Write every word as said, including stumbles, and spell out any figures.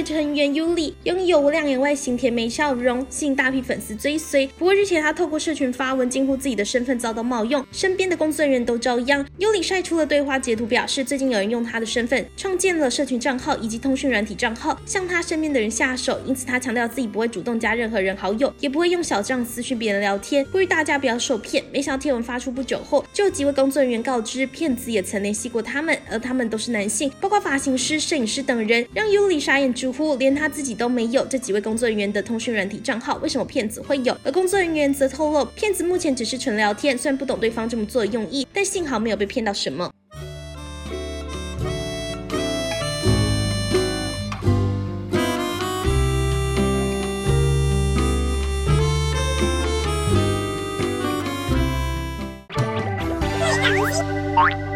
成员尤里拥有亮眼外形、甜美笑容，吸引大批粉丝追随。不过日前他透过社群发文惊呼自己的身份遭到冒用，身边的工作人员都遭殃。尤里晒出了对话截图，表示最近有人用他的身份创建了社群账号以及通讯软体账号，向他身边的人下手，因此他强调自己不会主动加任何人好友，也不会用小账私讯别人聊天，呼吁大家不要受骗。没想到贴文发出不久后，就有几位工作人员告知骗子也曾联系过他们，而他们都是男性，包括发型师、摄影师等人，让尤里傻眼直呼连他自己都没有这几位工作人员的通讯软体账号，为什么骗子会有？而工作人员则透露，骗子目前只是纯聊天，虽然不懂对方这么做的用意，但幸好没有被骗到什么。 对，